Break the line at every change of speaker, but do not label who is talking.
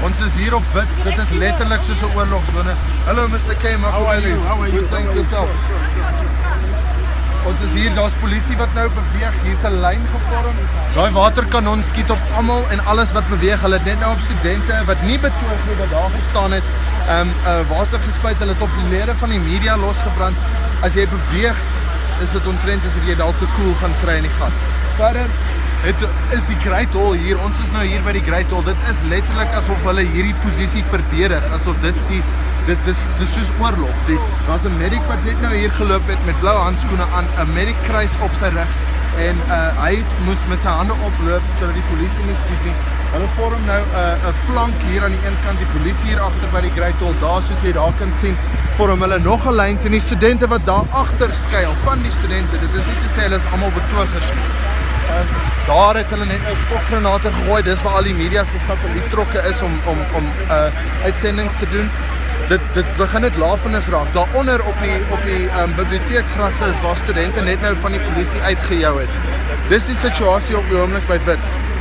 Ons is hier op Wits, dit is letterlik soos 'n oorlogszone. Hallo Mr. K, how are you? Good, thanks yourself. Ons is hier, daar's polisie wat nou beweeg, hier's 'n lyn gevorm. Daai waterkanon skiet op almal en alles wat beweeg. Hulle het net nou op studente wat nie betoog nie wat daar gestaan het, water gespuit. Hulle het op die lede van die media losgebrand. As jy beweeg, is dit omtrent asof jy dalk 'n koel gaan kry in die gat. Verder is die Great Hall hier. Ons is nou hier by die Great Hall. Dit is letterlik asof hulle hierdie posisie verdedig, asof dit is soos oorlog. Daar's 'n medic wat net nou hier geloop het met blou handskoene aan, 'n medic kruis op sy rug en hy moes met sy hande oploop sodat die polisie nie skiet nie. Hulle vorm nou 'n flank hier aan die een kant, die polisie hier agter by die Great Hall. Daar soos jy daar kan sien, vorm hulle nog 'n lyn teen die studente wat daar agter skuil. Van die studente, dit is nie te sê hulle is almal betogers nie. Daar het hulle net nou stokgranate gegooi. Dis waar al die media se satelliettrokke is om uitsendings te doen. Dit begin net lafenis raak. Daaronder op die biblioteekgrasse is waar studente net nou van die polisie uitgejou het. Dis die situasie op die oomblik by Wits.